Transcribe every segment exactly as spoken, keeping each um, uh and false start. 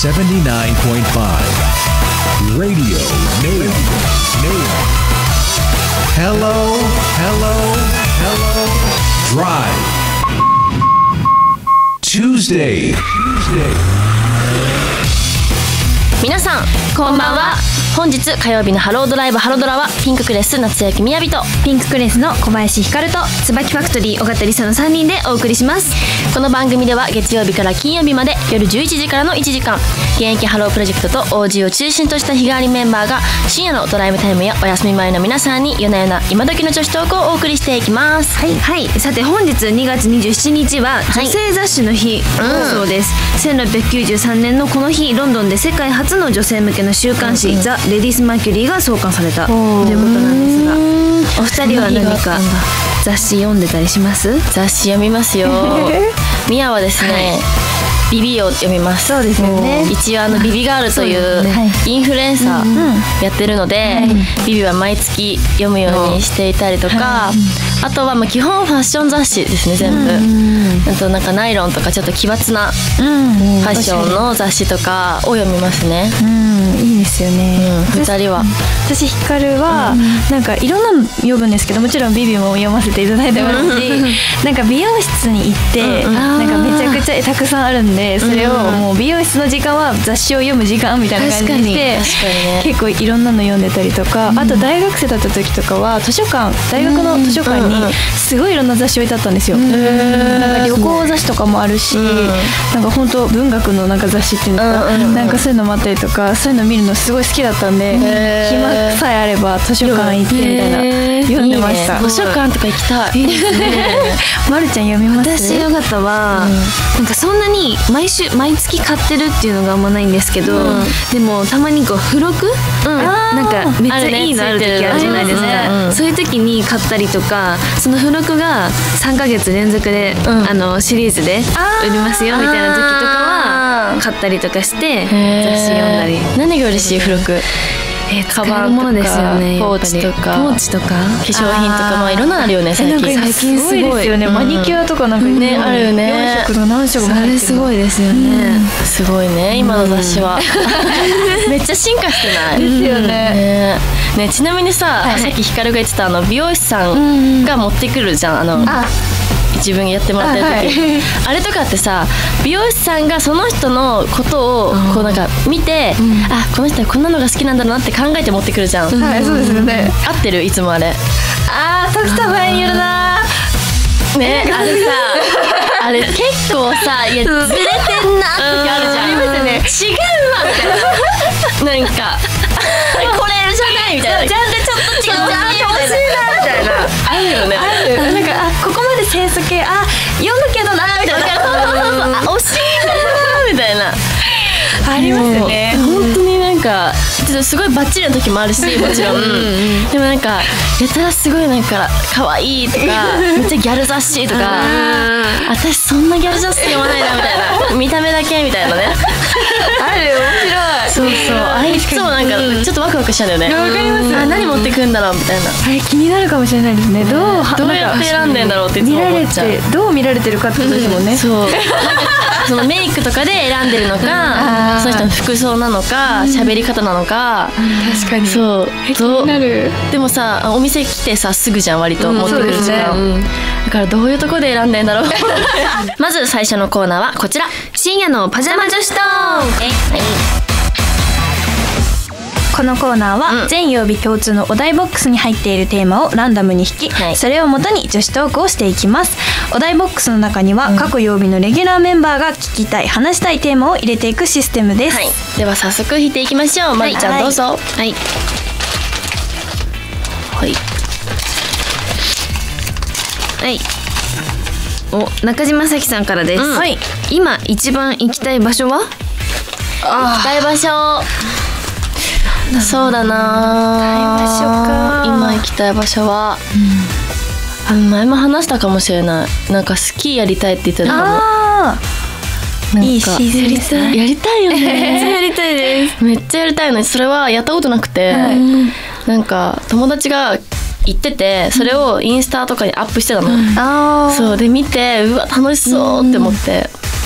セブンティナインポイントファイブ Radio Nail Hello Hello Hello Drive Tuesday Tuesday 皆さんこんばんは。本日火曜日のハロードライブハロドラはピンククレス夏焼みやびとピンククレスの小林ひかると椿ファクトリー尾形りさのさんにんでお送りします。 この番組では月曜日から金曜日まで夜じゅういちじからのいちじかん、現役ハロープロジェクトと オージー を中心とした日替わりメンバーが深夜のドライブタイムやお休み前の皆さんに夜な夜な今時の女子トークをお送りしていきます。 はい、はい、さて本日にがつにじゅうしちにちは女性雑誌の日放送です、うん、せんろっぴゃくきゅうじゅうさんねんのこの日ロンドンで世界初の女性向けの週刊誌、うん、ザ・レディス・マーキュリーが創刊されたということなんですが、お二人は何か雑誌読んでたりします？ 雑誌読みますよ。ミヤはですね、はい、ビビを読みます。 そうですよね。 一応あのビビガールというインフルエンサーやってるので、ビビは毎月読むようにしていたりとか、あとはまあ基本ファッション雑誌ですね、全部。あとなんかナイロンとかちょっと奇抜なファッションの雑誌とかを読みますね。 いいですよね。 ふたりは私ヒカルはなんかいろんなの読むんですけど、もちろんビビも読ませていただいてますし、なんか美容室に行ってなんかめちゃくちゃたくさんあるんで、それをもう美容室の時間は雑誌を読む時間みたいな感じにして結構いろんなの読んでたりとか、あと大学生だった時とかは図書館大学の図書館にすごいいろんな雑誌置いてあったんですよ。なんか旅行雑誌とかもあるし、なんか本当文学のなんか雑誌っていうのかなんかそういうのもあったりとか、そういうの見るのすごい好きだったんで、暇さえあれば図書館行ってみたいな読んでました。 図書館とか行きたい。いいですね。 まるちゃん読みます？ 私の方はなんかそんなに毎週毎月買ってるっていうのがあんまないんですけど、でもたまにこう付録なんかめっちゃいいのある時あるじゃないですか。そういう時に買ったりとか、その付録がさんかげつ連続であのシリーズで売りますよみたいな時とかは買ったりとかして雑誌読んだり。 何が嬉しい付録？ えー、カバンとかポーチとかポーチとか化粧品とか、まあいろんなのあるよね最近。 最近すごいですよね。マニキュアとかなんかねあるよね。 よんしょくの何色も入ってる。 それすごいですよね。 すごいね今の雑誌は。めっちゃ進化してない？ ですよね。 ね、ちなみにさ、さっきヒカルが言ってたあの美容師さんが持ってくるじゃん、あの自分にやってもらってる時、あれとかってさ、美容師さんがその人のことをこうなんか見て、あこの人はこんなのが好きなんだろうなって考えて持ってくるじゃん。 はい、そうですよね。 合ってるいつもあれ。 あー時たまにいるなね、あれさあれ結構さ、いやずれてんなって時あるじゃん。ありますよね。違うわみたいな。なんかこれじゃないみたいな。じゃんでちょっと違うじゃんみたいな。あるよね。 ある。なんかあここまで清楚系あ読むけどなみたいな。 あ惜しいなみたいな。 ありますよね。 本当になんかちょっとすごいバッチリな時もあるし、もちろん。でもなんかやたらすごいなんか可愛いとかめっちゃギャル雑誌とか、私そんなギャル雑誌読まないなみたいな、見た目だけみたいなね。 ある面白い。 そうそう、あいつもなんかちょっとワクワクしちゃうんだよね。 わかります。 あ何持ってくんだろうみたいな。 あれ気になるかもしれないですね。どうどうやって選んでんだろうっていつも思っちゃう。 見られてどう見られてるかってことですもんね。 そう。そのメイクとかで選んでるのか、その人の服装なのか、喋り方なのか。 確かに。 そう。 気になる。 でもさ、お店来てさすぐじゃん割と持ってくる時間。だからどういうとこで選んでんだろう。まず最初のコーナーはこちら。 深夜のパジャマ女子トーク。 このコーナーは全曜日共通のお題ボックスに入っているテーマをランダムに引き、はい、それをもとに女子トークをしていきます。お題ボックスの中には各曜日のレギュラーメンバーが聞きたい話したいテーマを入れていくシステムです、はい、 では早速引いていきましょう。まりちゃんどうぞ。はいはいはい、お中島咲さんからです、うん、はい、今一番行きたい場所は？ 行きたい場所、そうだな、今行きたい場所は、うん、前も話したかもしれない。なんかスキーやりたいって言ってたかも。あいいシーズンですね。 やりたいよね。 めっちゃやりたいです。 めっちゃやりたいのにそれはやったことなくて、はい、なんか友達が行っててそれをインスタとかにアップしてたの、うん、あそうで見てうわ楽しそうって思って、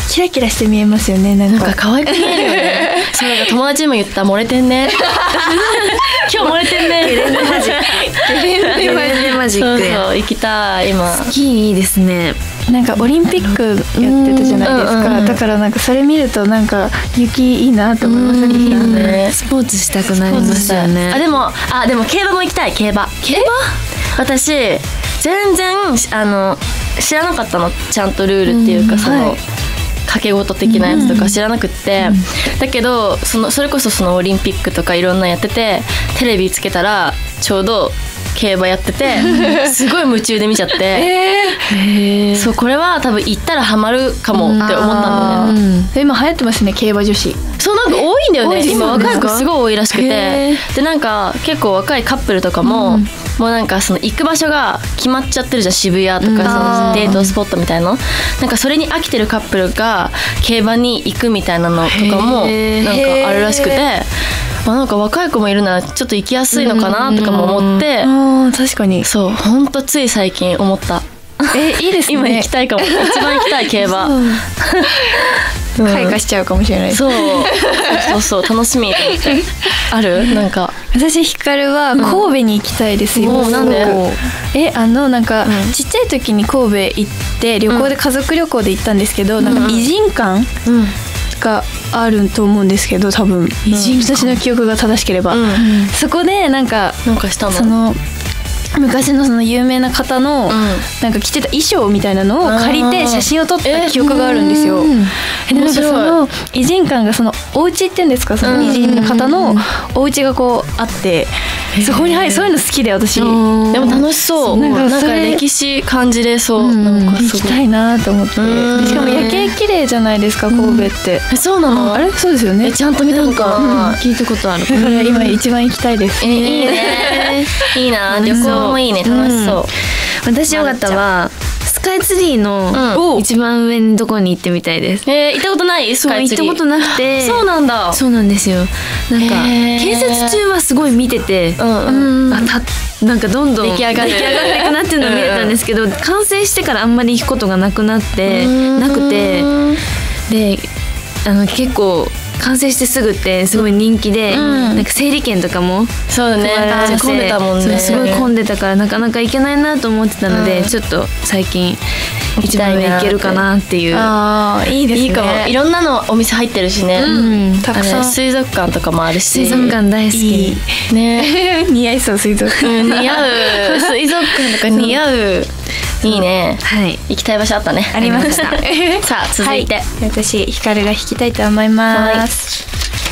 キラキラして見えますよね。なんかなんか可愛く見えるよね。そうなんか友達にも言った、漏れてんね。今日漏れてんね。 ゲレンデマジック。ゲレンデマジック。 そうそう行きたい今。 スキーいいですね。 なんかオリンピックやってたじゃないですか。だからなんかそれ見るとなんか雪いいなと思います。いいね。 スポーツしたくなりますよね。 あでもあでも競馬も行きたい。競馬。競馬？私全然あの知らなかったの、ちゃんとルールっていうか、その賭け事的なやつとか知らなくって、だけどそのそれこそそのオリンピックとかいろんなやってて、テレビつけたらちょうど競馬やっててすごい夢中で見ちゃって、えー、そうこれは多分行ったらハマるかもって思ったんだよね。 今流行ってますね、競馬女子。 そうなんか多いんだよね。今若い子すごい多いらしくて、でなんか結構若いカップルとかも、うん、もうなんかその行く場所が決まっちゃってるじゃん、渋谷とか、そのデートスポットみたいな、なんかそれに飽きてるカップルが競馬に行くみたいなのとかもなんかあるらしくて、まあ、なんか若い子もいるならちょっと行きやすいのかなとかも思って、 あ確かにそうほんとつい最近思った。 えいいですね。 今行きたいかも。一番行きたい競馬。 開花しちゃうかもしれない。 そうそうそう楽しみ。あるなんか私ヒカルは神戸に行きたいですよ。 うん、なんで？ えあのなんか、うん、ちっちゃい時に神戸行って旅行で家族旅行で行ったんですけど、うん、なんか偉人館、うんがあると思うんですけど、多分、うん、私の記憶が正しければ、うん、そこでなんかなんかしたのその昔のその有名な方の、うん、なんか着てた衣装みたいなのを借りて写真を撮った記憶があるんですよ。えでなんかその偉人館がそのお家っていうんですか、その偉人の方のお家がこうあって、そこに入るそういうの好きで私。でも楽しそう。なんかなんか歴史感じれそう。 うん、 なんか行きたいなと思って。しかも夜景綺麗じゃないですか神戸って。 えそうなの？ あれそうですよね。 ちゃんと見たことか、 うん、聞いたことある。 だから今一番行きたいです。 えいいね。いいな旅行もいいね、楽しそう。 私尾形はスカイツリーの一番上のところに行ってみたいです。 えー、行ったことない？スカイツリー。 行ったことなくて。 そうなんだ。 そうなんですよ。なんか建設中はすごい見てて、うんうん、あたなんかどんどん出来上がる出来上がっていくなっていうのを見れたんですけど、完成してからあんまり行くことがなくなってなくて、であの結構完成してすぐってすごい人気で、うん、なんか整理券とかもそうだね、混んでたもんね。 すごい混んでたからなかなか行けないなと思ってたので、うん、ちょっと最近一番上行けるかなっていう。 ああいいですね。 いいかも。いろんなのお店入ってるしね、うん、たくさん水族館とかもあるし。 水族館大好きいいね。 似合いそう水族館、 うん、似合う水族館とか似合う。いいね、はい、行きたい場所あったね。 ありました。 さあ続いて、はい、 私ヒカルが弾きたいと思います。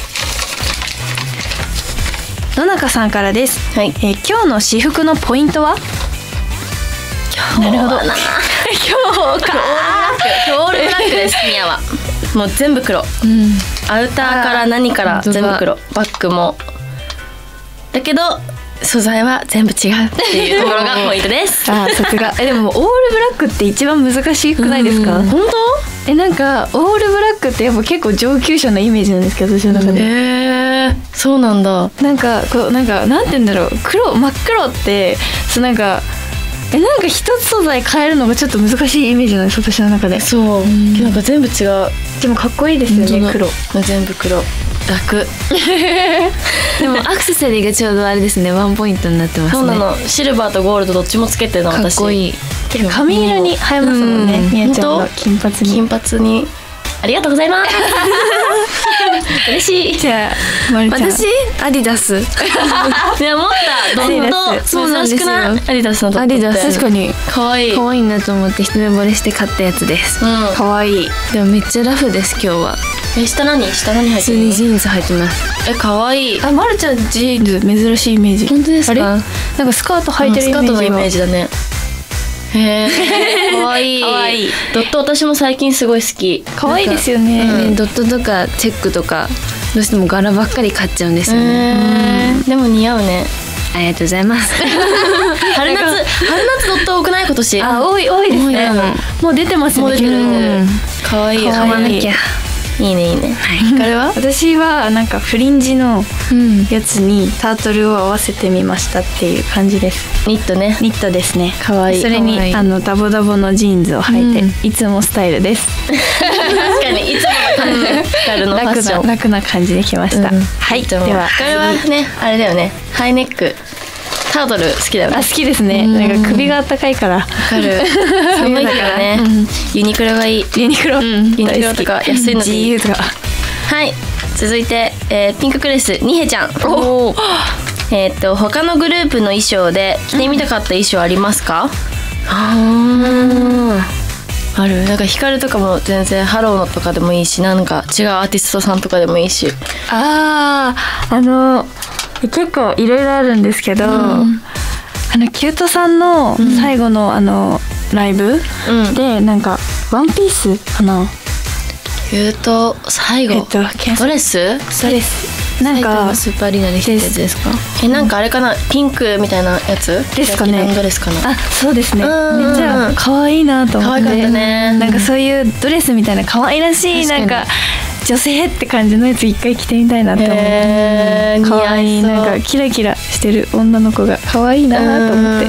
野中さんからです、はい。えー、今日の私服のポイントは？ なるほど。今日か。オールブラックです。ミヤはもう全部黒、うん、アウターから何から全部黒、バッグもだけど素材は全部違うっていうところがポイントです。 あさすが。えでもオールブラックって一番難しくないですか？ 本当？えなんかオールブラックってやっぱ結構上級者のイメージなんですけど私の中で。 へーそうなんだ。 なんかこうなんかなんて言うんだろう、黒真っ黒ってそうなんかえなんか一つ素材変えるのがちょっと難しいイメージなんです私の中で。 そう、うん、なんか全部違う。 でもかっこいいですよね黒。 全部黒。楽。 でもアクセサリーがちょうどあれですね、ワンポイントになってますね。 そうなの。シルバーとゴールドどっちもつけてるの私。 かっこいい。 髪色に映えますもんね。みやちゃんの金髪に。 金髪に。ありがとうございます。嬉しい。 じゃあ私アディダス。いや思った。どんどんそうなんですよ。アディダスのドットってアディダス確かに可愛い。 可愛いなと思って一目惚れして買ったやつです。 可愛い。 でもめっちゃラフです今日は。 え下何下何入ってる？ 普通にジーンズ履いてます。 え可愛い。 あまるちゃんジーンズ珍しいイメージ。 本当ですか？ なんかスカート履いてるイメージ。 スカートのイメージだね。へえ可愛い。可愛い。ドット私も最近すごい好き。 可愛いですよね。 うん、ドットとかチェックとかどうしても柄ばっかり買っちゃうんですよね。 でも似合うね。 ありがとうございます。 春夏春夏ドット多くない今年？ あ多い多いですね。もう出てますね。 もう出てる。可愛い。 買わなきゃ。 いいねいいね。ひかるは？ 私はなんかフリンジのやつにタートルを合わせてみましたっていう感じです。 ニットね。 ニットですね。 かわいい。 それにかわいいあのダボダボのジーンズを履いて、うん、いつもスタイルです。 確かにいつもの感じ。ひかるのファッション。 楽な感じできました。うん、はい。ではひかるはねあれだよね。ハイネック。タートル好きだよね。 あ、好きですね。なんか首が暖かいから。わかる。寒いからね。ユニクロがいい。 ユニクロ。ユニクロとか安いのでいい。 自由とか。 はい。続いて、えー、ピンククレスにへちゃん。おえっと他のグループの衣装で着てみたかった衣装ありますか？ああ。ある。なんかヒカルとかも全然ハローのとかでもいいし、なんか違うアーティストさんとかでもいいし。 ああ、あの。結構いろいろあるんですけど、うん、あのキュートさんの最後のあのライブ、うん、でなんかワンピースかな。 キュート最後、えっと、ドレス？ ドレス。なんかスーパーアリーナで着てるやつですか？ え、なんかあれかな、ピンクみたいなやつですかね。 ドレスかな。 あ、そうですね。めっちゃ可愛いなと思って。 可愛かったね。 なんかそういうドレスみたいな可愛らしいなんか女性って感じのやつ一回着てみたいなって思って。可愛い、なんかキラキラしてる女の子が可愛いなと思って。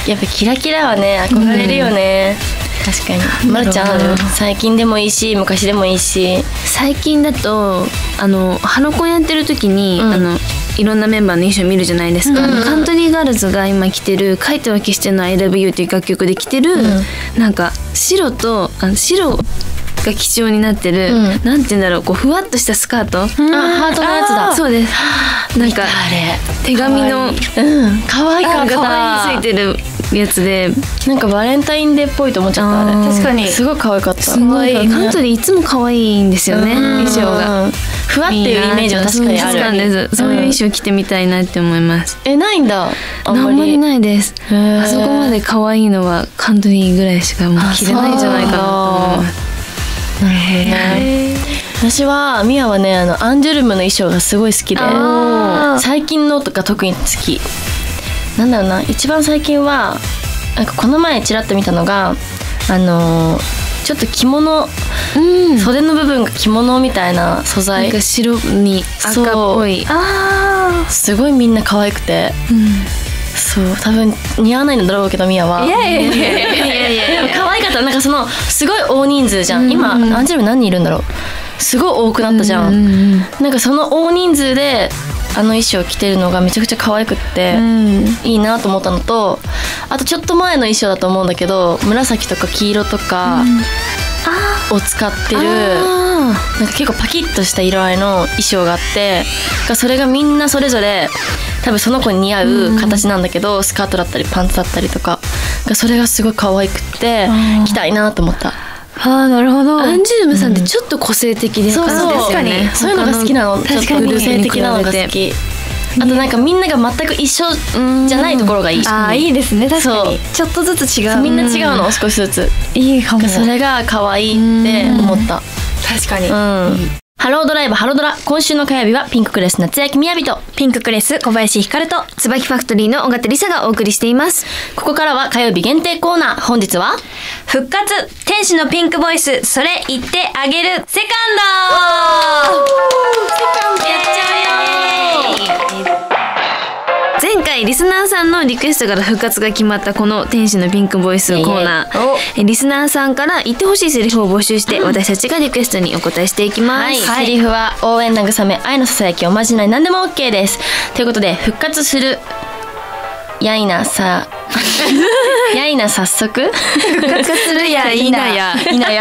やっぱキラキラはね憧れるよね。確かに。まるちゃんある？最近でもいいし昔でもいいし。 最近だとあのハロコンやってる時に、うん、あのいろんなメンバーの衣装見るじゃないですか、うん、カントリーガールズが今着てる「書いては消しての アイラブユー」っていう楽曲で着てる、うん、なんか白とあの白が基調になってる、うん、なんて言うんだろう、こうふわっとしたスカート、うん、 あ、ハートのやつだ。 そうです。なんか手紙の可愛かった。 可愛いついてるやつで、 なんかバレンタインデーっぽいと思っちゃった。あれ確かにすごい可愛かった。 すごいカントリーいつも可愛いんですよね、衣装が。 ふわっていうイメージは確かにある。 そうなんです。そういう衣装着てみたいなって思います。 え、ないんだ。 あんまりないです。あそこまで可愛いのはカントリーぐらいしかもう着れないんじゃないかなと思います。 なるほどね。私はミアはね、あのアンジュルムの衣装がすごい好きで、最近のとか特に好き。なんだろうな、一番最近はなんかこの前ちらっと見たのが、あのー、ちょっと着物、うん、袖の部分が着物みたいな素材、 なんか白に赤っぽい。 あ、すごいみんな可愛くて、うん、そう多分似合わないんだろうけどミアは。いやいやいやいやいやいや可愛かった。なんかそのすごい大人数じゃん、うん、今アンジェルム何人いるんだろう。すごい多くなったじゃん、うん、なんかその大人数であの衣装着てるのがめちゃくちゃ可愛くって、うん、いいなと思ったのと、あとちょっと前の衣装だと思うんだけど、紫とか黄色とかを使ってる、うん、なんか結構パキッとした色合いの衣装があって、それがみんなそれぞれ多分その子に似合う形なんだけど、うん、スカートだったりパンツだったりとか、それがすごい可愛くって着たいなと思った。 はあ、なるほど。 アンジュルムさんってちょっと個性的で、 そうそう、確かにそういうのが好きなの。ちょっと個性的なのが好き。あとなんかみんなが全く一緒じゃないところがいい。 ああ、いいですね。確かにちょっとずつ違う。 みんな違うの、少しずつ。 いいかも。 それが可愛いって思った。 確かに。 うん。ハロードライブハロドラ、今週の火曜日はピンククレス夏焼みやびとピンククレス小林ひかると椿ファクトリーの尾形梨沙がお送りしています。 ここからは火曜日限定コーナー。本日は復活天使のピンクボイス、それ言ってあげるセカンド。セカンドやっちゃうよ。 前回リスナーさんのリクエストから復活が決まったこの天使のピンクボイスコーナー、リスナーさんから言ってほしいセリフを募集して、私たちがリクエストにお答えしていきます、 はい、セリフは応援慰め愛のささやきおまじない何でも OK です。ということで復活するやいなさやいな早速復活するやいなやいなや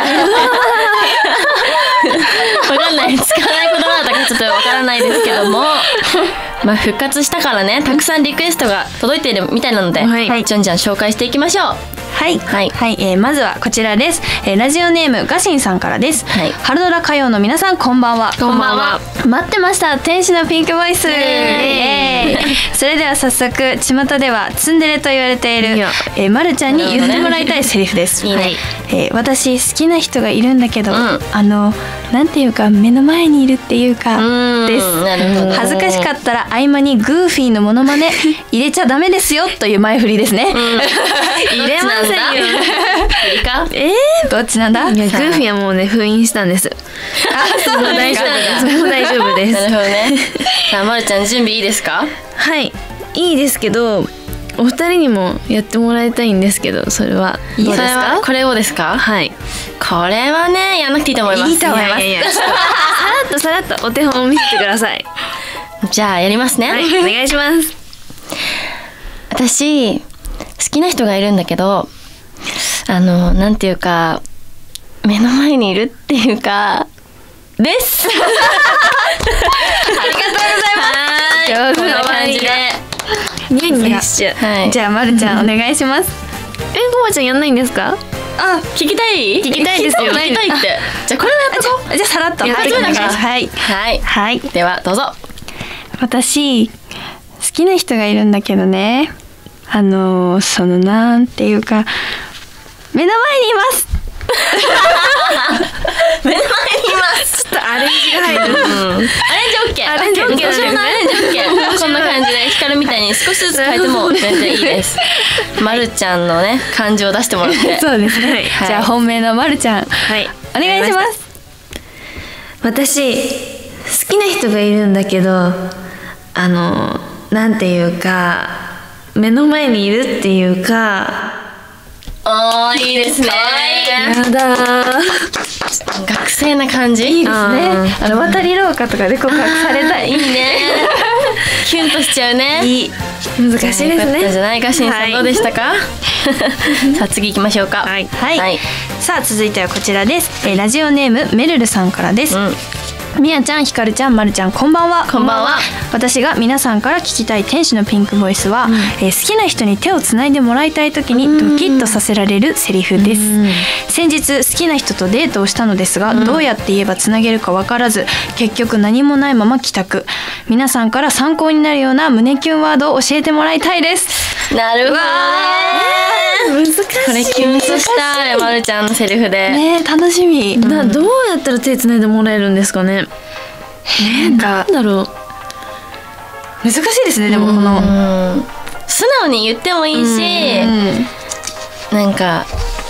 わかんない、使わない言葉だったからちょっとわからないですけどもまあ復活したからね、たくさんリクエストが届いているみたいなので、はい、じゃんじゃん紹介していきましょう。 はいはい、はい、えー、まずはこちらです、えー、ラジオネームガシンさんからです、はい、春ドラ火曜の皆さんこんばんは。 こんばんは。 待ってました、天使のピンクボイス、えー、それでは早速巷ではツンデレと言われている、えー、まるちゃんに言ってもらいたいセリフです。いいね。はい、えー、私好きな人がいるんだけど、うん、あのなんていうか目の前にいるっていうかです。なるほど。恥ずかしかったら合間にグーフィーのモノマネ入れちゃダメですよという前振りですね。うん、入れますせんよ。 いいか？ えー、どっちなんだ？ いや、グーフィーはもうね封印したんです。 あ、そうなん大ですか。 丈夫です。もう大丈夫です。 なるほどね。さあ、まるちゃん準備いいですか？ はい、いいですけど、お二人にもやってもらいたいんですけど、それはどうですそれはか？ これをですか？ はい。 これはね、やんなくていいと思います。 いいと思います。 いやいやいや、ちょっとさらっとさらっとお手本を見せてください。 じゃあやりますね。 はい、お願いします。 私好きな人がいるんだけど、あのなんていうか目の前にいるっていうかです。ありがとうございます。こんな感じで。 ニヤニヤしちゃう。 はい。 じゃあまるちゃんお願いします。 え、ごまちゃんやんないんですか？ あ、聞きたい？ 聞きたいですよ。 聞きたいって。じゃあこれはやっとこう。 じゃあさらっと。 やってください。 はいはい。 はい。 ではどうぞ。 私好きな人がいるんだけどね、あのそのなんていうか目の前にいます。 目の前にいます。 ちょっとアレンジが入る。 アレンジオッケー。 アレンジオッケー私もアレンジオッケー。こんな感じで光みたいに少しずつ変えても全然いいです。まるちゃんのね感情を出してもらって。 そうですね。 はいじゃあ本命のまるちゃん、 はい。 お願いします。 私好きな人がいるんだけど、あのなんていうか目の前にいるっていうか。 おー、いいですね。 やだー。 学生な感じ。いいいいですね。あの渡り廊下とかで告白されたい。 いいね。キュンとしちゃうね。 いい。 難しいですよかったね。 じゃないか、しんさん、どうでしたか？さあ次行きましょうか。 はい。 はい。 はい。 さあ続いてはこちらです。えーラジオネームめるるさんからです。 うん。 みやちゃん、ひかるちゃん、まるちゃん、こんばんは。 こんばんは。 私が皆さんから聞きたい天使のピンクボイスは、えー好きな人に手をつないでもらいたい時にドキッとさせられるセリフです。先日好きな人とデートをしたのですが、どうやって言えばつなげるか分からず、結局何もないまま帰宅。皆さんから参考になるような胸キュンワードを教えてもらいたいです。 なるほどね。 難しい。 これキュンとしたね、まるちゃんのセリフで。 ねえ、楽しみ。 などうやったら手つないでもらえるんですかね。 なんかなんだろう。 難しいですね。でもこの、 うん。素直に言ってもいいし、なんか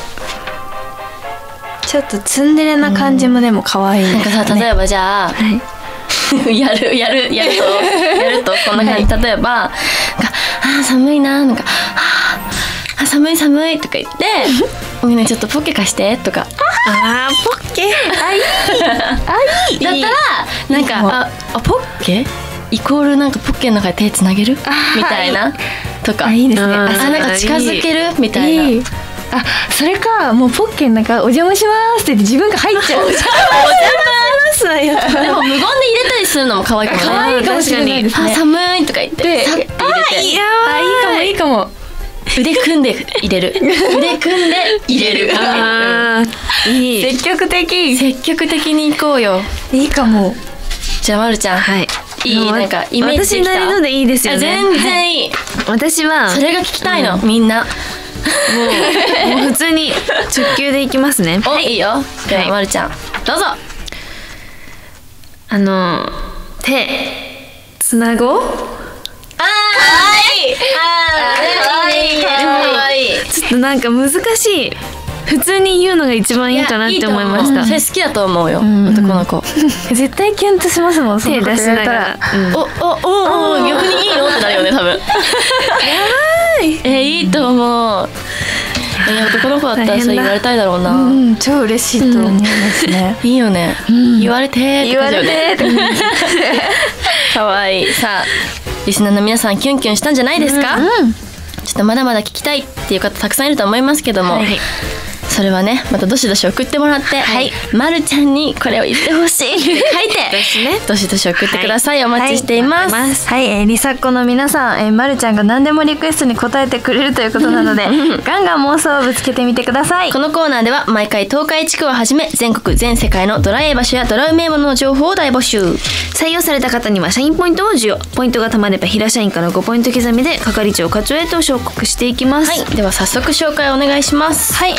ちょっとツンデレな感じもでも可愛いなんかさ、例えばじゃあ、やるやるやるとやるとこんな感じ。例えば、なんかあー寒いな、なんかあー寒い寒いとか言って、みんなちょっとポッケ貸してとか。 あーポッケ。 あ、いい。あ、いい。 だったらなんかああポッケイコールなんかポッケの中で手つなげるみたいなとか。 あ、いいですね。 うんあ、 あ、なんか近づけるみたいな。 いい。あ、それか、もうポッケの中お邪魔しますって言って自分が入っちゃう。お邪魔しますはやった。 でも無言で入れたりするのも可愛いかもね。 可愛いかもしれないですね。 あ、寒いとか言ってさって入れて。 あ、いいかもいいかも。 腕組んで入れる。腕組んで入れる。 あーいい。 積極的。 積極的に行こうよ。 いいかも。 じゃあまるちゃん、 はい。 いい、なんかイメージできた。 私なりのでいいですよね。 あ、全然いい。 私はそれが聞きたいの、みんな。 もうもう普通に直球でいきますね。 お、いいよ。ではまるちゃん、どうぞ。 あの手つなごう。 あー、かわいい。あー、かわいい。かわいい。 ちょっとなんか難しい。普通に言うのが一番いいかなって思いました。 それ好きだと思うよ、男の子。 絶対キュンとしますもん。 手出しながら。 お、お、お、お、逆にいいのってなるよね、多分。やばい。え、いいと思う。え、男の子だったらそれ言われたいだろうな。 うん、超嬉しいと思いますね。 いいよね。言われてーって言わ感じよね。 れて。 かわいい。さあ、リスナーの皆さんキュンキュンしたんじゃないですか？ちょっとまだまだ聞きたいっていう方たくさんいると思いますけども、それはね、またどしどし送ってもらって、まるちゃんにこれを言ってほしいって書いて、どしどし送ってください。お待ちしています。 はい、えー、リサッコの皆さん、えー、まるちゃんが何でもリクエストに答えてくれるということなのでガンガン妄想をぶつけてみてください。 このコーナーでは毎回東海地区をはじめ全国全世界のドライ場所やドラうめえものの情報を大募集。 採用された方には社員ポイントを授与。ポイントが貯まれば平社員からごポイント刻みで係長課長へと昇格していきます。 はい、では早速紹介お願いします。 はい、えー、ラジオ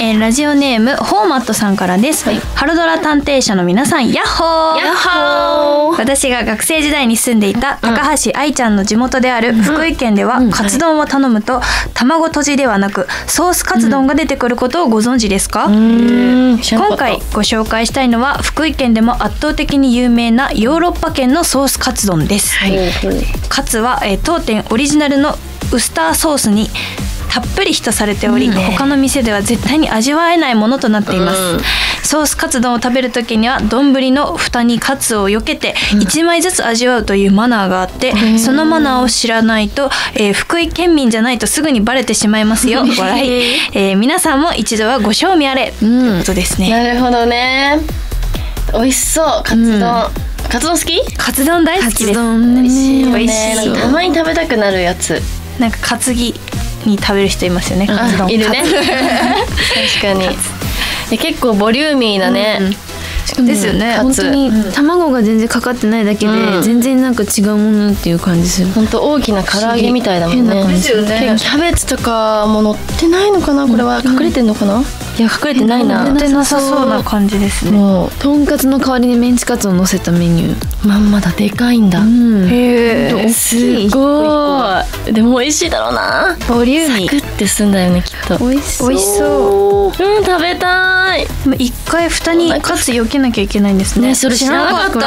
ジオネームホーマットさんからです、はい、ハロドラ探偵社の皆さん、ヤッホーヤッホー。 私が学生時代に住んでいた高橋愛ちゃんの地元である福井県では、カツ丼を頼むと卵とじではなくソースカツ丼が出てくることをご存知ですか？うん、今回ご紹介したいのは福井県でも圧倒的に有名なヨーロッパ圏のソースカツ丼です、はい、カツは、えー、当店オリジナルのウスターソースにたっぷり浸されており、うんね、他の店では絶対に味わえないものとなっています、うん、ソースカツ丼を食べるときには丼の蓋にカツを避けていちまいずつ味わうというマナーがあって、うん、そのマナーを知らないと、えー、福井県民じゃないとすぐにバレてしまいますよ笑い、えー、皆さんも一度はご賞味あれ、うん、ということですね。 なるほどね。美味しそう。カツ丼、うん、カツ丼好き？ カツ丼大好きです。 カツ丼美味しいよね。たまに食べたくなるやつ。 なんか担ぎに食べる人いますよね。カツ丼いるね確かにで結構ボリューミーなね、うんですよね。 本当に卵が全然かかってないだけで、うん、全然なんか違うものっていう感じする。 本当大きな唐揚げみたいだもんね。 ですよね。 キャベツとかも乗ってないのかな。これは隠れてんのかな、うん、いや隠れてないな。 乗ってなさそうな感じですね。 もうとんかつの代わりにメンチカツを乗せたメニュー。 まんまだ。でかいんだ、うん、 へえすごい。でも美味しいだろうな。 ボリューミー。 サクってすんだよねきっと。 美味しそう。美味しそう。 うん、食べたい。 一回蓋にカツ避けなきゃいけないんですね。 ね、それ知らなかった。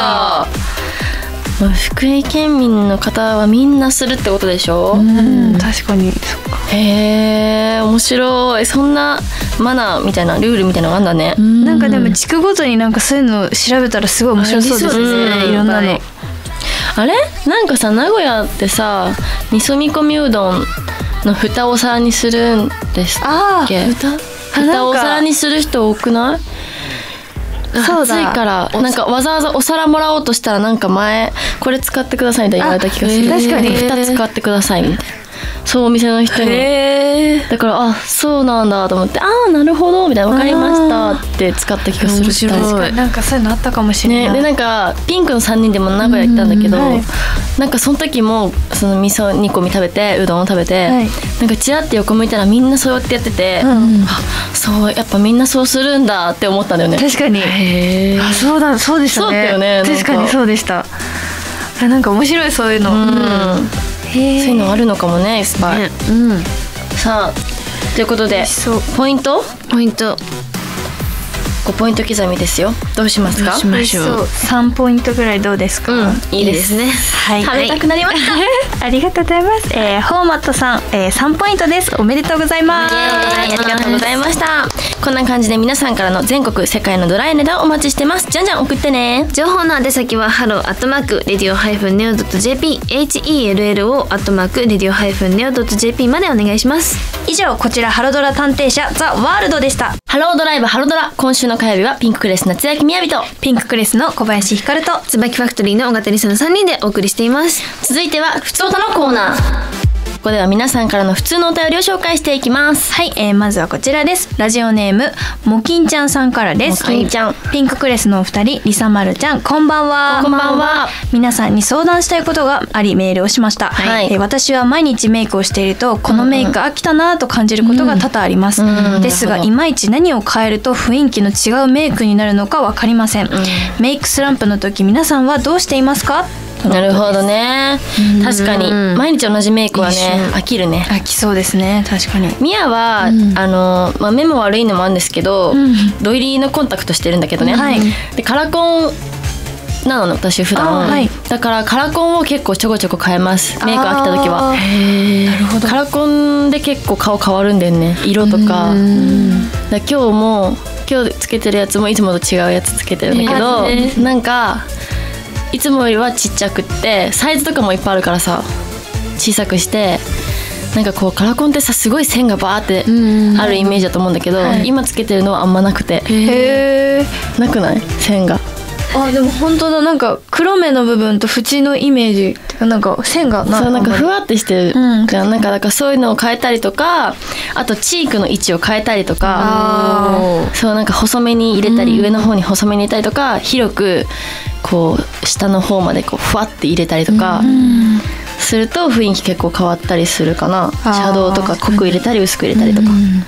福井県民の方はみんなするってことでしょ。 うん、確かに。そっか。 へえ、面白い。そんなマナーみたいなルールみたいなのがあんだね。 んなんかでも地区ごとになんかそういうの調べたらすごい面白そうですね。いろんなの。 あれなんかさ、名古屋ってさ、味噌煮込みうどんの蓋をお皿にするんですっけ？蓋？蓋をお皿にする人多くない？そうだ。暑いからなんかわざわざお皿もらおうとしたらなんか前これ使ってくださいみたいに言われた気がする。 確かに蓋使ってくださいみたいな。そうお店の人に。だからあそうなんだと思って、ああなるほどみたいな、分かりましたって使った気がする。 面白い。なんかそういうのあったかもしれない、 ね、でなんかピンクのさんにんでも名古屋行ったんだけど、はい、なんかその時もその味噌煮込み食べてうどんを食べて、はい、なんかチラッて横向いたらみんなそうやってやってて、うん、あそうやっぱみんなそうするんだって思ったんだよね。 確かに。へー、あそうだそうでしたね。 そうだよね。 確かにそうでした。あなんか面白いそういうの。うん、 へそういうのあるのかもねいっぱい、ね、うん、さあということでポイントポイントごポイント刻みですよ。どうしますか？ どうしましょう。さんポイントぐらいどうですか？ うん、いいですね。 はい、 食べたくなりました、はい、 ありがとうございます、えー、ホーマットさん、えー、さんポイントです。おめでとうございます。 ありがとうございました。こんな感じで皆さんからの全国世界のドライネタをお待ちしてます。じゃんじゃん送ってね。 情報の宛先はハローアットマークレディオハイフンネオドットジェーピー ヘルロアットマークレディオハイフンネオドットジェーピー までお願いします。 以上こちらハロドラ探偵社ザ・ワールドでした。 ハロードライブハロドラ、今週の火曜日はピンククレス夏焼みやびとピンククレスの小林ひかると椿ファクトリーの尾形梨沙のさんにんでお送りしています。 続いてはふつおたのコーナー。ここでは皆さんからの普通のお便りを紹介していきます。 はい、えー、まずはこちらです。ラジオネームもきんちゃんさんからです。 もきんちゃん。 ピンククレスのお二人、りさまるちゃん、こんばんは。 こんばんは。 皆さんに相談したいことがありメールをしました、はい。えー、私は毎日メイクをしているとこのメイク飽きたなと感じることが多々あります、うんうん、ですがいまいち何を変えると雰囲気の違うメイクになるのか分かりません、うん、メイクスランプの時皆さんはどうしていますか？ なるほどね。確かに毎日同じメイクはね飽きるね。 飽きそうですね。確かに。 ミヤは、うん、あのまあ、目も悪いのもあるんですけど、うん、土入りのコンタクトしてるんだけどね、はい、でカラコンなの私普段、はい、だからカラコンを結構ちょこちょこ変えます。メイク飽きた時は。 へー、なるほど。 カラコンで結構顔変わるんだよね、色とか。だ今日も今日つけてるやつもいつもと違うやつつけてるんだけど、えー、なんかいつもよりはちっちゃくってサイズとかもいっぱいあるからさ小さくして、なんかこうカラコンってさすごい線がバーってあるイメージだと思うんだけど、はい、今つけてるのはあんまなくて。 へー、 なくない？線が。 あでも本当だ。なんか黒目の部分と縁のイメージってなんか線がな、そうなんかふわってしてるじゃん、うん、なんかだからそういうのを変えたりとか、あとチークの位置を変えたりとか、そうなんか細めに入れたり、うん、上の方に細めに入れたりとか、広くこう下の方までこうふわって入れたりとかすると雰囲気結構変わったりするかな。シャドウとか濃く入れたり薄く入れたりとか。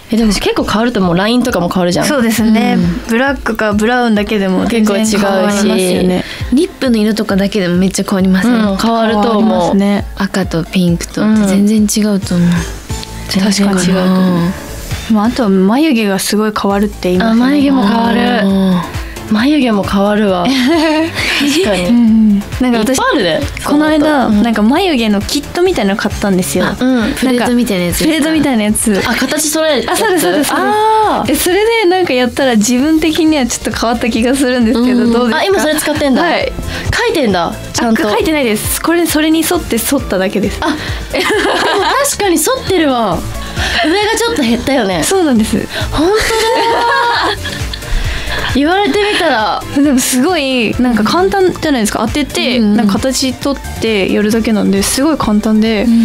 えでも結構変わるともうラインとかも変わるじゃん。 そうですね、うん、ブラックかブラウンだけでも結構違うし、 ね、リップの色とかだけでもめっちゃ変わりますね、 うん、変わると思う、 ね、赤とピンクとって全然違うと思う、うん、 確かに違うと思う。まあ、あとは眉毛がすごい変わるって言いますね。 あ、眉毛も変わる。眉毛も変わるわ。確かに、うん、 なんか私この間、うん、なんか眉毛のキットみたいなの買ったんですよ。 あ、うん、プレートみたいなやつ。 プレートみたいなやつ。 あ、形揃える。 あ、そうですそうです。ああ。それでなんかやったら自分的にはちょっと変わった気がするんですけど、うん、どうですか？ あ、今それ使ってんだ。はい。書いてんだ。ちゃんと。 書いてないです。これそれに沿って沿っただけです。 あ、でも確かに沿ってるわ。上がちょっと減ったよね。 そうなんです。 本当だ。言われてみたらでもすごいなんか簡単じゃないですか。当てて、うん、なんか形取ってやるだけなんですごい簡単で、うん、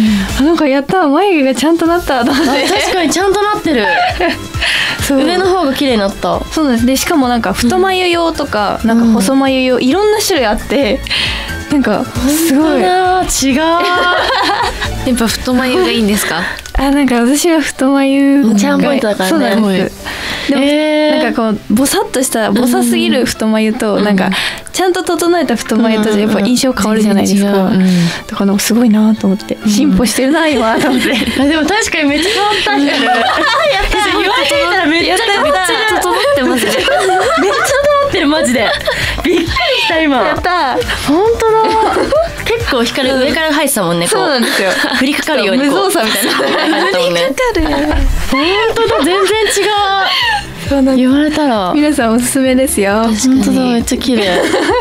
なんかやった眉毛がちゃんとなったと思って。 確かにちゃんとなってる。上の方が綺麗になった。 そうなんです。でしかもなんか太眉用とか、うん、なんか細眉用いろんな種類あって、なんかすごい違う。 やっぱ太眉がいいんですか？ あ、なんか私は太眉チャームポイントだからね。 そうなんです。でも、えー、なんかこうボサッとしたボサすぎる太眉と、うん、なんかちゃんと整えた太眉とやっぱ印象変わるじゃないですか、うん、だからすごいなと思って、うん、進歩してるな今と思ってでも確かにめっちゃ変わったんだよね。やった言われてみたらめっちゃ変わった整ってますね。めっちゃ整ってるマジでびっくりした今。 やった本当だ。結構光る上から入ってたもんね。 そうなんですよ。 振りかかるように無造作みたいな。 振りかかる。本当だ、全然違う。言われたら皆さんおすすめですよ。 本当だ、めっちゃ綺麗。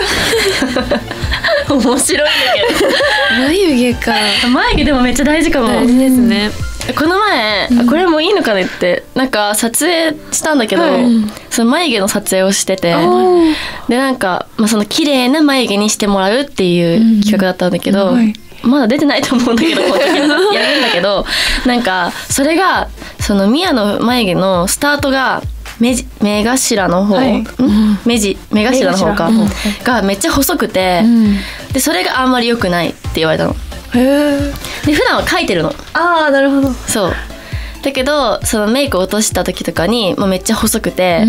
面白いんだけど。 眉毛か。 眉毛でもめっちゃ大事かも。 大事ですね。 この前、うん、これもいいのかねってなんか撮影したんだけど、はい、その眉毛の撮影をしてて、でなんか、まあ、その綺麗な眉毛にしてもらうっていう企画だったんだけど、うんはい、まだ出てないと思うんだけどこの時やるんだけどなんかそれがそのミヤの眉毛のスタートが目, 目頭の方、はい、目, 地目頭の方か、うん、がめっちゃ細くて、うん、でそれがあんまり良くないって言われたの。へー。で普段は描いてるの。 ああ、なるほど。 そうだけどそのメイクを落とした時とかに、まあ、めっちゃ細くて、うん、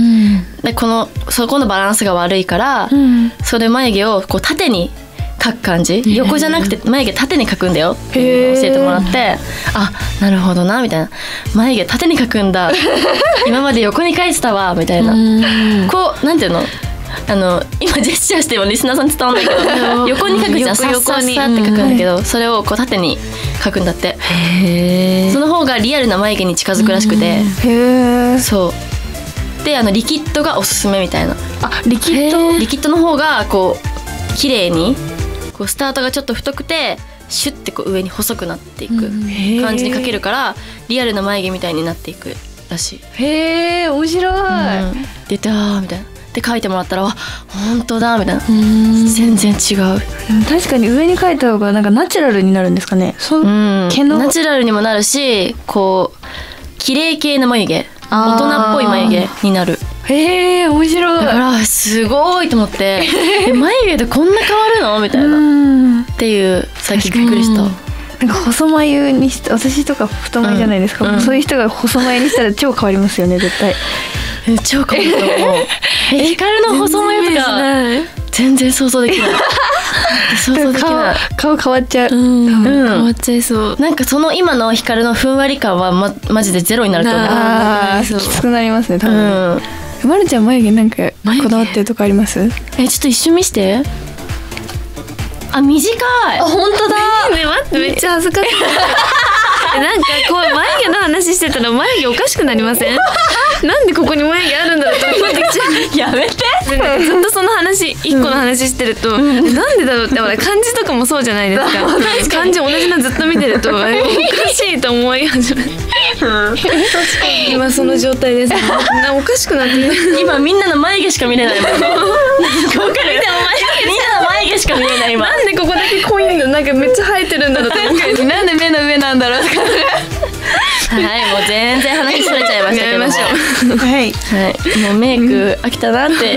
でこのそこのバランスが悪いから、うん、それ眉毛をこう縦に描く感じ、横じゃなくて眉毛縦に描くんだよっていうのを教えてもらって、あ、なるほどなみたいな、眉毛縦に描くんだ今まで横に描いてたわみたいな、こうなんていうの、あの今ジェスチャーしてもリスナーさん伝わんないけど横に描くじゃん、さっさっさって描くんだけど、それをこう縦に描くんだって。へー。その方がリアルな眉毛に近づくらしくて、へー。そうで、あのリキッドがおすすめみたいな。 あ、リキッドリキッドの方がこう綺麗にこうスタートがちょっと太くてシュッてこう上に細くなっていく感じに描けるから、リアルな眉毛みたいになっていくらしい。 へー、面白い、うん、 出たーみたいなで書いてもらったら、あ、本当だみたいな、全然違う。 確かに上に書いた方がなんかナチュラルになるんですかね。そう、うん、 毛のナチュラルにもなるし、こう綺麗系の眉毛、大人っぽい眉毛になる。 へえ、面白い。 だからすごいと思ってえ、眉毛でこんな変わるのみたいなっていう、さっきびっくりした。 なんか細眉にして、私とか太眉じゃないですか、うん、そういう人が細眉にしたら超変わりますよね絶対。 え、超変わると思う。え、光の細眉とか全然想像できない。想像できない。 顔変わっちゃう、 うんうん、変わっちゃいそう。 なんかその今の光のふんわり感は、ま、マジでゼロになると思う。 あー、きつくなりますね多分、うん、まるちゃん眉毛なんかこだわってるとかあります？ え、ちょっと一瞬見して。あ、短い。 あ、本当だ。 ね、待って、めっちゃ恥ずかしい。なんかこう眉毛の話してたら眉毛おかしくなりません？なんでここに眉毛あるんだろうと思ってきちゃう。 やめて。 ずっとその話一個の話してると、うん、なんでだろうって、漢字とかもそうじゃないですか。漢字同じのずっと見てるとおかしいと思い始める。今その状態です。おかしくなってる。 今みんなの眉毛しか見れないもん。わかる？みんなの眉毛しか見れない今。 なんでここだけ濃いの、なんかめっちゃ生えてるんだろうと思って。 なんで目の上なんだろうとか。 はい、もう全然話それちゃいましたけども。 はい、 はい、もうメイク飽きたなって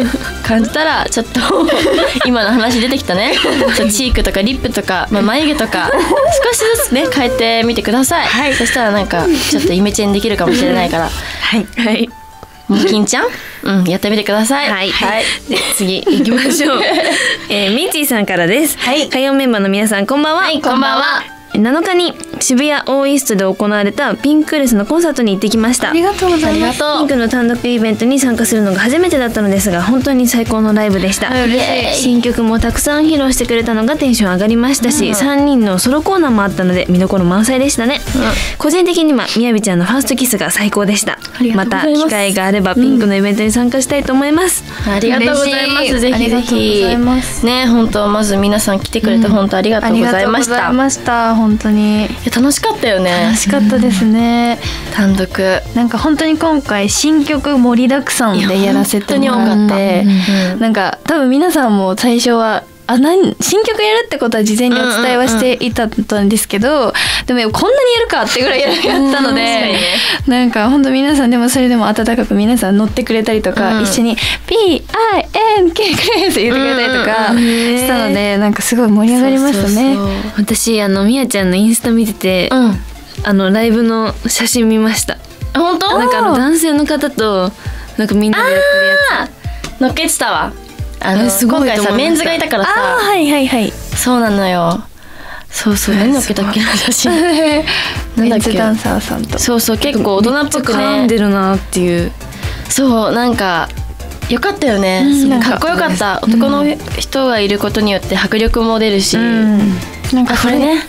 感じたらちょっと今の話出てきたねチークとかリップとか、まあ、眉毛とか少しずつね変えてみてください、はい、そしたらなんかちょっとイメチェンできるかもしれないからはいはいもう金ちゃん、うん、やってみてください。 はい、はい、で次行きましょう、えー、みーちーさんからです。はい、火曜メンバーの皆さんこんばんは。 はい、こんばんは。 なのかに渋谷オーイーストで行われたピンクレスのコンサートに行ってきました。 ありがとうございます。 ピンクの単独イベントに参加するのが初めてだったのですが本当に最高のライブでした。新曲もたくさん披露してくれたのがテンション上がりましたし、うん、さんにんのソロコーナーもあったので見どころ満載でしたね、うん、個人的にはみやびちゃんのファーストキスが最高でした。また機会があればピンクのイベントに参加したいと思います、 うん、ありがとうございます。ぜひぜひね、本当まず皆さん来てくれて本当ありがとうございました、うん、ありがとうございました。 本当に楽しかったよね。 楽しかったですね、 うん、単独なんか本当に今回新曲盛りだくさんでやらせてもらって、うん、なんか多分皆さんも最初はあ何新曲やるってことは事前にお伝えはしていたんですけど、うんうんうん、でもこんなにやるかってぐらいやったので、ね、なんか本当皆さんでもそれでも温かく皆さん乗ってくれたりとか、うん、一緒に ピーアイエヌケー クレース言ってくれたりとかしたので、うん、なんかすごい盛り上がりましたね。 そうそうそう、私あのみやちゃんのインスタ見てて、うん、あのライブの写真見ました。 本当？ なんかあの男性の方となんかみんなでやってるやつ乗っけてたわ。あのすごい今回さメンズがいたからさ、 あはいはいはい、 そうなのよ。そうそう、何乗っけたっけな写真なんだっけ、ダンサーさんと。 そうそう、結構大人っぽくね絡んでるなっていう。 そう、なんかよかったよね、うん、かっこよかった。男の人がいることによって迫力も出るし、うん、なんかこれね、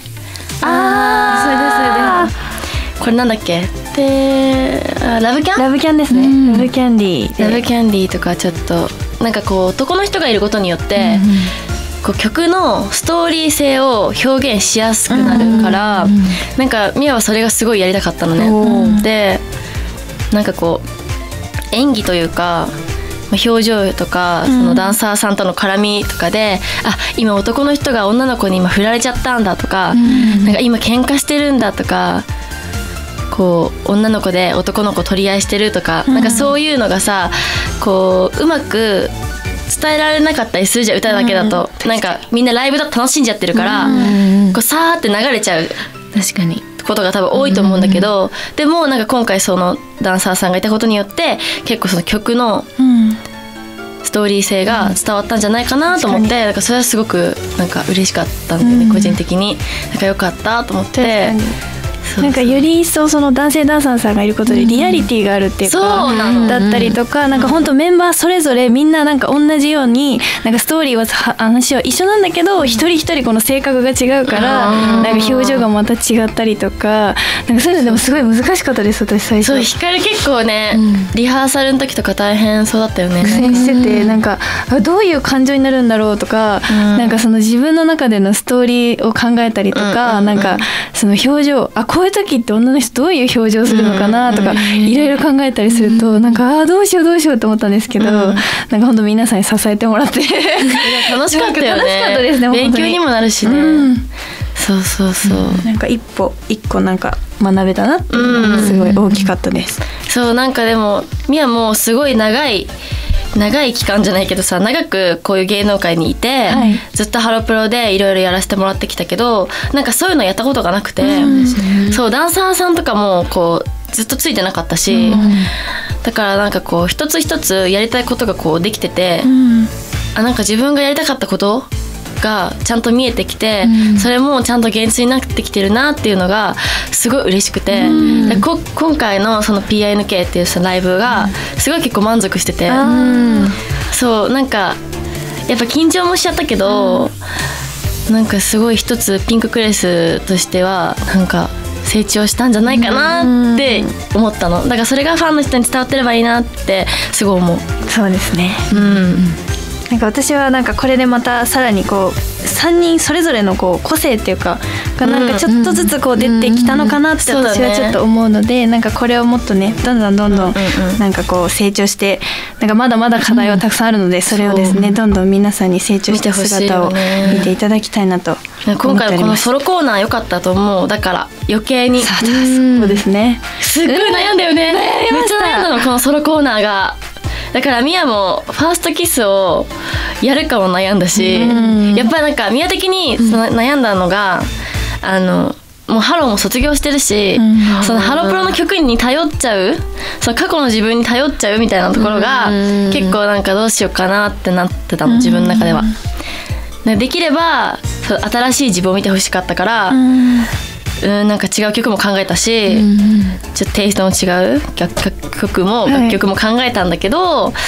ああそれですそれです。これなんだっけで、ラブキャンラブキャンですね、うん、ラブキャンディーラブキャンディーとかちょっとなんかこう男の人がいることによって、うん、こう曲のストーリー性を表現しやすくなるから、うん、なんかミヤはそれがすごいやりたかったのね、うん、でなんかこう演技というか表情とかそのダンサーさんとの絡みとかで、うん、あ今男の人が女の子に今振られちゃったんだとか、うん、なんか今喧嘩してるんだとか、こう女の子で男の子取り合いしてるとか、うん、なんかそういうのがさこううまく伝えられなかったりするじゃん、歌だけだと、うん、なんかみんなライブだと楽しんじゃってるから、うん、こうさーって流れちゃう確かにことが多分多いと思うんだけど、うん、でもなんか今回そのダンサーさんがいたことによって結構その曲のストーリー性が伝わったんじゃないかなと思って、うん、なんかそれはすごくなんか嬉しかったんだよね、うん、個人的になんか良かったと思って。 なんかより一層その男性ダンサーさんがいることでリアリティがあるっていうか、うん、だったりとか、なんか本当メンバーそれぞれみんななんか同じようになんかストーリーは話は一緒なんだけど一人一人この性格が違うからなんか表情がまた違ったりとか、なんかそういうのでもすごい難しかったです私最初。 そう、光結構ね、うん、リハーサルの時とか大変そうだったよね。 苦戦してて、なんかどういう感情になるんだろうとか、うん、なんかその自分の中でのストーリーを考えたりとか、うん、なんかその表情、あこういう時って女の人どういう表情するのかなとかいろいろ考えたりすると、なんかあどうしようどうしようと思ったんですけど、うん、なんか本当皆さんに支えてもらって楽しかったよね。 楽しかったですね。 勉強にもなるしね、うん、そうそうそう、うん、 なんか一歩一個なんか学べたなっていうのがすごい大きかったです、 うん、そうなんかでもミヤもすごい長い長い期間じゃないけどさ、長くこういう芸能界にいて、はい、ずっとハロプロでいろいろやらせてもらってきたけど、なんかそういうのやったことがなくて、うん、そうダンサーさんとかもこうずっとついてなかったし、うん、だからなんかこう一つ一つやりたいことがこうできてて、うん、あなんか自分がやりたかったことがちゃんと見えてきて、うん、それもちゃんと現実になってきてるなっていうのがすごい嬉しくて、うん、でこ今回のその ピーアイエヌケー っていうライブがすごい結構満足してて、うん、そうなんかやっぱ緊張もしちゃったけど、うん、なんかすごい一つピンククレスとしてはなんか成長したんじゃないかなって思ったの。だからそれがファンの人に伝わってればいいなってすごい思う。 そうですね、うん、なんか私はなんかこれでまたさらにこうさんにんそれぞれのこう個性っていうかがなんかちょっとずつこう出てきたのかなって私はちょっと思うので、なんかこれをもっとねどんどんどんどんなんかこう成長して、なんかまだまだ課題はたくさんあるので、それをですねどんどん皆さんに成長した姿を見ていただきたいなと思っております。 今回このソロコーナー良かったと思う。だから余計にそうですね、 すっごい悩んだよね。めっちゃ悩んだのこのソロコーナーが。 だからミヤもファーストキスをやるかも悩んだし、やっぱりなんかミヤ的にその悩んだのが、あのもうハローも卒業してるし、そのハロプロの曲に頼っちゃう、その過去の自分に頼っちゃうみたいなところが結構なんかどうしようかなってなってたの、自分の中では。できれば新しい自分を見てほしかったから、うんなんか違う曲も考えたし、うん、ちょっとテイストの違う楽曲も楽曲も考えたんだけど、はい、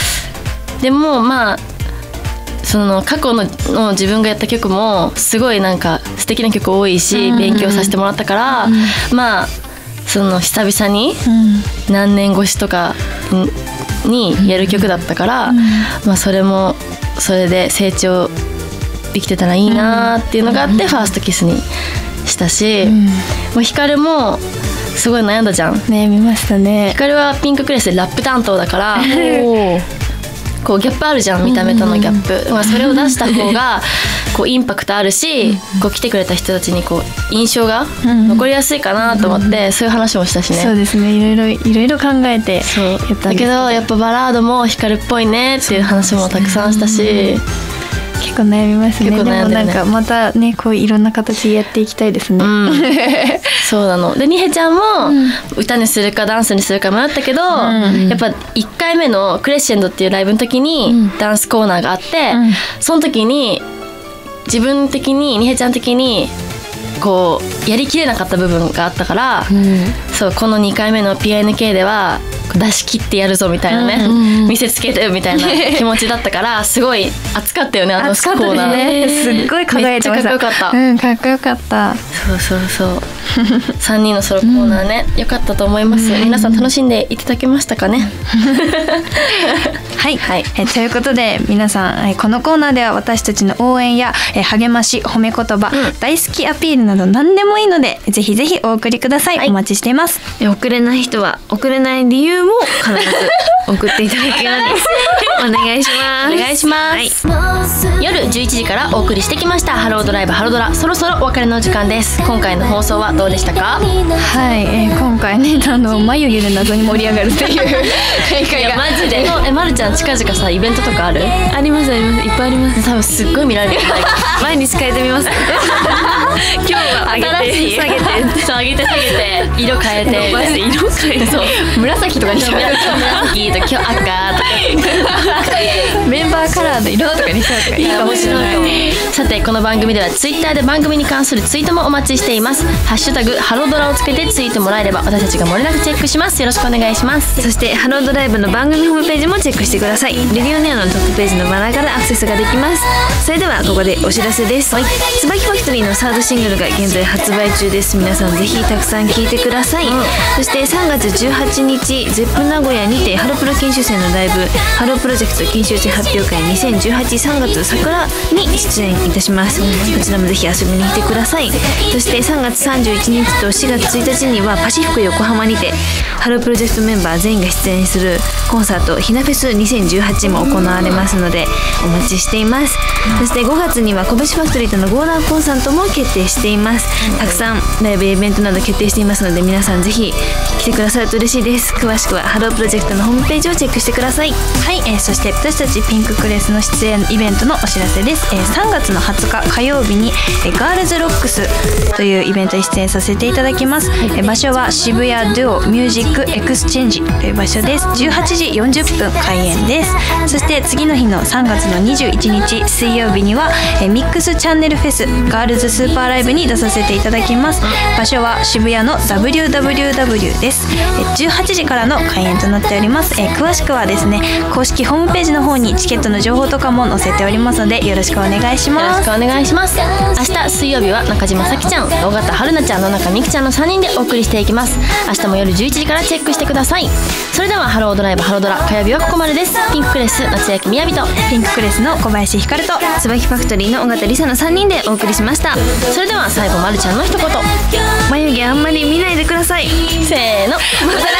でもまあその過去 の, の自分がやった曲もすごいなんか素敵な曲多いし、うん、勉強させてもらったから、うん、まあその久々に何年越しとかにやる曲だったから、うん、まあそれもそれで成長できてたらいいなっていうのがあって、うん、ファーストキスにしたし、うん、もうヒカルもすごい悩んだじゃん。 ね見ましたね。 ヒカルはピンククレスでラップ担当だからこうギャップあるじゃん、見た目とのギャップ、うんまあ、それを出した方がこうインパクトあるし、うん、こう来てくれた人たちにこう印象が残りやすいかなと思って、うん、そういう話もしたしね。 そうですね、いろいろいろいろ考えてやったんですだけど、やっぱバラードもヒカルっぽいねっていう話もたくさんしたし、 結構悩みますね。でもなんかまたねこういろんな形でやっていきたいですね、うん、 そうなので、ニヘちゃんも歌にするかダンスにするか迷ったけど、うん、やっぱいっかいめのクレッシェンドっていうライブの時にダンスコーナーがあって、うん、その時に自分的にニヘちゃん的にこうやりきれなかった部分があったから、うん、そうこのにかいめの ピーアイエヌケー では出し切ってやるぞみたいなね、うんうんうん、見せつけてみたいな気持ちだったからすごい熱かったよね、あのコーナー。 ね、すっごい輝いてました。 めっちゃかっこよかった。 うん、かっこよかった。 そうそうそうさんにんのソロコーナーね、うん、よかったと思います、うん、皆さん楽しんでいただけましたかねはい、はい、えということで皆さん、えこのコーナーでは私たちの応援やえ励まし、褒め言葉、うん、大好きアピールなど何でもいいのでぜひぜひお送りください、はい、お待ちしています。 送れない人は送れない理由も必ず送っていただけるようにお願いします。 お願いします、はい、夜じゅういちじからお送りしてきましたハロードライブハロドラ、そろそろお別れの時間です。今回の放送はどうでしたか？ はい、えー、今回ねあの眉毛で謎に盛り上がるっていう大会がいやマジでえ、まるちゃん近々さイベントとかある？ ありますあります、いっぱいあります。 多分すっごい見られる毎日変えてみます今日は上げて下げてそう上げて下げて色変えて色変えてそう紫とかにしちゃう紫と今日赤とかメンバーカラーの色とかにしちゃうとかいいかもしれない。 さてこの番組ではツイッターで番組に関するツイートもお待ちしています。ハッシュタグハロドラをつけてツイートもらえれば私たちが漏れなくチェックします。よろしくお願いします。 そしてハロードライブの番組ホームページもチェックしてください。レディオネオのトップページのバナーからアクセスができます。それではここでお知らせです、はい、椿ファクトリーのサードシングルが現在発売中です。皆さんぜひたくさん聴いてください、うん、そしてさんがつじゅうはちにちゼップ名古屋にてハロプロ研修生のライブハロープロジェクト研修生発表会にせんじゅうはちさんがつ桜に出演いたします。こちらもぜひ遊びに来てください。そしてさんがつさんじゅういちにちとしがつついたちにはパシフィコ横浜にてハロープロジェクトメンバー全員が出演するコンサートひなフェスにせんじゅうはちも行われますのでお待ちしています。そしてごがつにはこぶしファクトリーとの合同コンサートも決定しています。たくさんライブイベントなど決定していますので皆さんぜひ来てくださると嬉しいです。詳しくはハロープロジェクトのホームページをチェックしてください。 はい、えー、そして私たちピンククレスの出演イベントのお知らせです、えー、さんがつのはつか火曜日に、えー、ガールズロックスというイベントに出演させていただきます、はい、えー、場所は渋谷デュオミュージックエクスチェンジという場所です。じゅうはちじよんじゅっぷん開演です。そして次の日のさんがつのにじゅういちにち水曜日には、えー、ミックスチャンネルフェスガールズスーパーライブに出させていただきます。場所は渋谷の ダブリューダブリューダブリュー です。えー、じゅうはちじからの開演となっております。えー、詳しくはですね公式ホームページの方にチケットの情報とかも載せておりますのでよろしくお願いします。 よろしくお願いします。明日水曜日は中島咲ちゃん、尾形春菜ちゃん、野中美希ちゃんのさんにんでお送りしていきます。明日も夜じゅういちじからチェックしてください。それではハロードライブハロドラ火曜日はここまでです。ピンククレス夏焼みやびとピンククレスの小林ひかると椿ファクトリーの尾形梨沙のさんにんでお送りしました。 それでは最後まるちゃんの一言、 眉毛あんまり見ないでください。 せーの、また来